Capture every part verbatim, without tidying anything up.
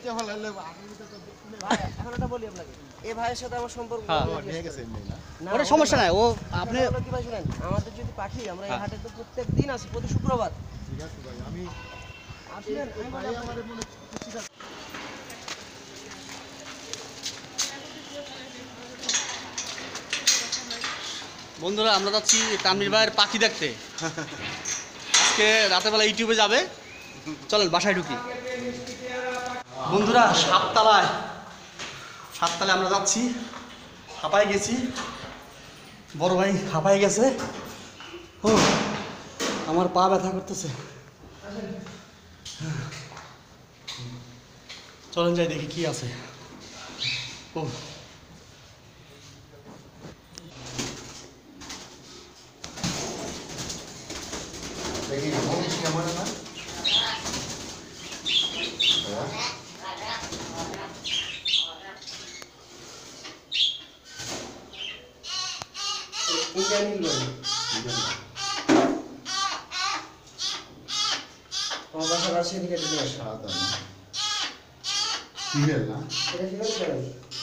কাইটে ফলাইলে ভাই এখন এটা বলি আপনাকে এই ভাইয়ের সাথে আমার সম্পর্ক হয়ে গেছে এমনি না ওটা সমস্যা নাই ও আপনি কি ভাই শুনেন আমাদের যদি পাখি আমরা এই হাটে তো প্রত্যেক দিন আসি প্রতি শুক্রবার ঠিক আছে ভাই আমি আসলেন ভাই আমার মনে খুশি বন্ধুরা আমরা যাচ্ছি তানভীর ভাইয়ের পাখি দেখতে আজকে রাতেরবেলা ইউটিউবে যাবে চলেন বাসায় ঢুকি বন্ধুরা সাততলায় সাততলায় আমরা যাচ্ছি হাঁপায় গেছি বড় ভাই হাঁপায় গেছে ও আমার পা ব্যথা করতেছে চলেন যাই দেখি কি আছে ও দেখি মনীষ কেমন না ইন্ডিয়ান ইংল্যান্ড আমার বাসা রাজশাহী থেকে চলে আসা সাদা না ফিমেল না এটা ফিরে করেন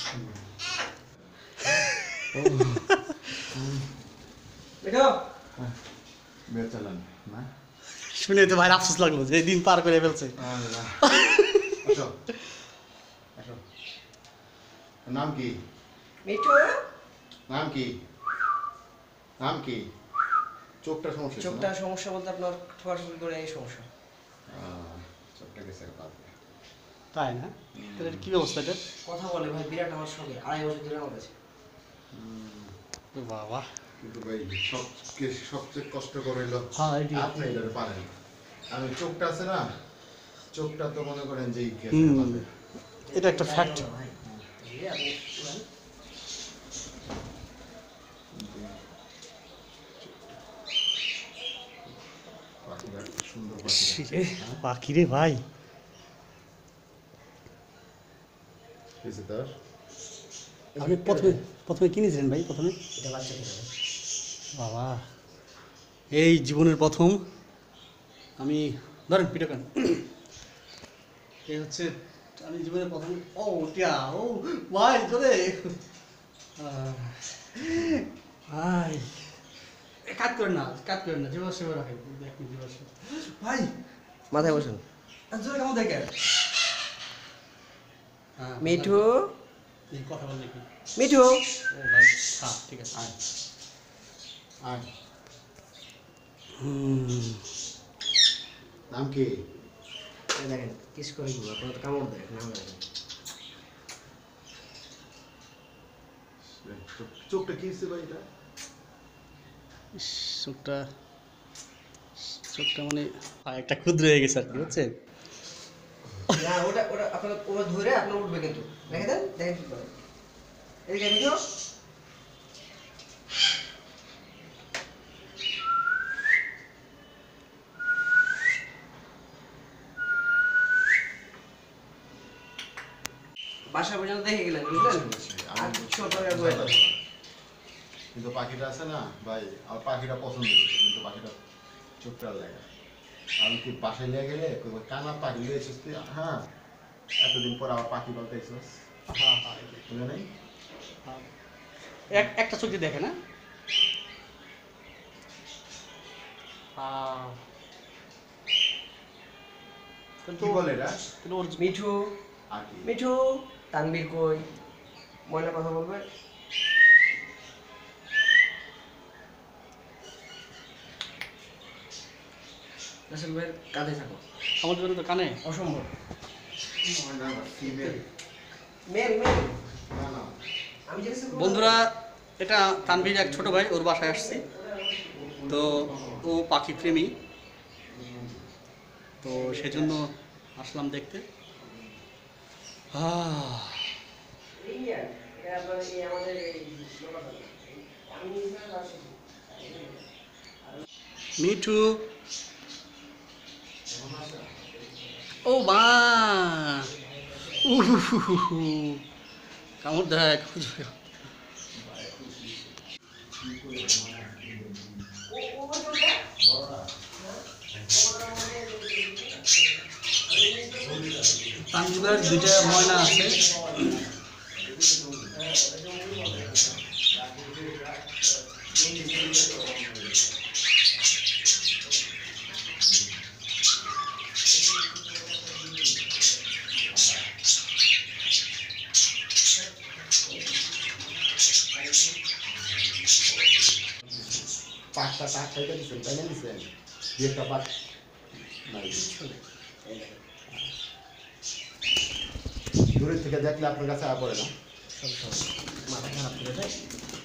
দেখো বেচালান না শুনে তো ভাই আফসোস লাগলো যে দিন পার করে ফেলছে আল্লাহ আসো আসো নাম কি মিঠু নাম কি নাম কি চোখটা সমস্যা ছিল চোখটা না? সমস্যা বলতে আপনার ঠোঁটাঠুটি করে এই সমস্যা আহ, চোখটা গেছে বাদ তাই না তাহলে কি অবস্থা এটা কথা বলে ভাই বিরাট আমার সঙ্গে আড়াই বছর ধরে আমার কাছে বাবা কিন্তু ভাই সবচেয়ে সবচেয়ে কষ্ট করে হলো হ্যাঁ এটি আপনি এটা পারেন আমি চোখটা আছে না চোখটা তো মনে করেন যে হুম। এটা একটা ফ্যাক্ট ভাই এই আপনি শুনেন। সুন্দর রে পাখি রে ভাই হয়েছে তার আপনি প্রথমে প্রথমে কিনেছিলেন ভাই প্রথমে এটা বাচ্চা থেকে ভাই। বাবা এই জীবনের প্রথম আমি ধরেন পিটাকান এই হচ্ছে আমি জীবনের প্রথম ও টিয়া ও ভাই চলে ভাই এ, কাট করেন না কাট করেন না জীবন সেবা রাখেন দেখুন জীবন সেবা ভাই মাথায় বসেন জোরে কেমন দেখে মিঠু এই কথা বল দেখি মিঠু ও ভাই হ্যাঁ ঠিক আছে আয় আয় হুম নাম কি এই দেখেন কিস করে দিব আপনার তো কামড় দেয় নাম দেখেন চোখ- চোখটা কি হয়েছে ভাই এটা ইস, চোখটা চোখটা মানে হ্যাঁ, একটা ক্ষুদ্র হয়ে গেছে আর কি বুঝছেন না ওটা ওটা আপনার ওটা ধরে আপনার উঠবে কিন্তু দেখে দেন দেখেন কি করে এদিকে মিঠু বাসা পর্যন্ত দেখে গেলেন বুঝলেন আর ছোট করে বয়ে দেন। কিন্তু পাখিটা আছে না ভাই আমার পাখিটা পছন্দ ছিল কিন্তু পাখিটা চোখটা লাগে আমি কি বাসায় নিয়ে গেলে কইবো, কানা পাখি লিয়ে এসেছিস তুই? হ্যাঁ এতদিন পর আবার পাখি বলতে এসেছিস হ্যাঁ হ্যাঁ বুঝলে নাই হ্যাঁ। এক একটা চোখ দিয়ে দেখে না হ্যাঁ। তাহলে কি তো- বলে এটা তাহলে ওর মিঠু আর কি মিঠু তানবীর কই ময়না কথা বলবে রাসেল ভাইয়ের কাঁধে থাকো আমাদের জন্য তো কানে অসম্ভব ফিমেল মেল মেল না না আমি জিজ্ঞেস করবো বন্ধুরা এটা তানভীর এক ছোট ভাই ওর বাসায় আসছি তো ও পাখি প্রেমী তো সেজন্য আসলাম দেখতে আহ, এই আর, এটা আপনার এই আমাদের এই লোকাল। আমি নিজে আসি। মিঠু ও মা উহু কামড় দেখ তানজিবার দুইটা ময়না আছে। পাঁচটা টাক খাইতে দিচ্ছেন তাই না দিচ্ছেন দুই একটা পাক নাই দূরের থেকে দেখলে আপনার কাছে আর পড়ে না মাথা খারাপ করে দেয়।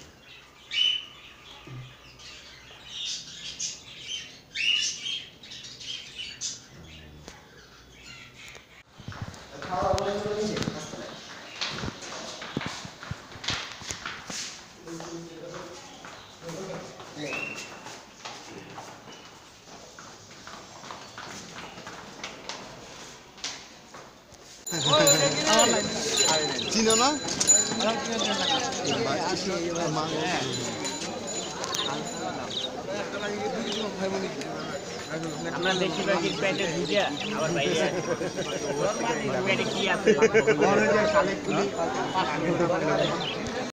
খাওয়া দাওয়া করে নিয়ে হাসপাতালে। চিনো না আমরা বেশিরভাগই প্যাটে ঢুকে আবার বাইরে প্যাটে কি আছে